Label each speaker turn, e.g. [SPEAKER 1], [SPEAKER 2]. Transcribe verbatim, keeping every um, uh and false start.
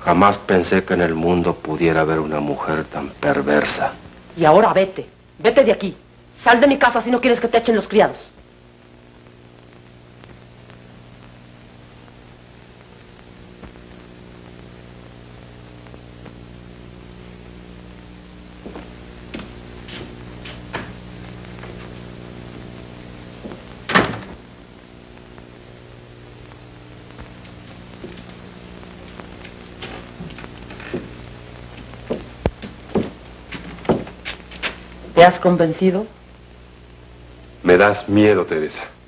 [SPEAKER 1] Jamás pensé que en el mundo pudiera haber una mujer tan perversa.
[SPEAKER 2] Y ahora vete, vete de aquí. Sal de mi casa si no quieres que te echen los criados. ¿Te has convencido?
[SPEAKER 1] Me das miedo, Teresa.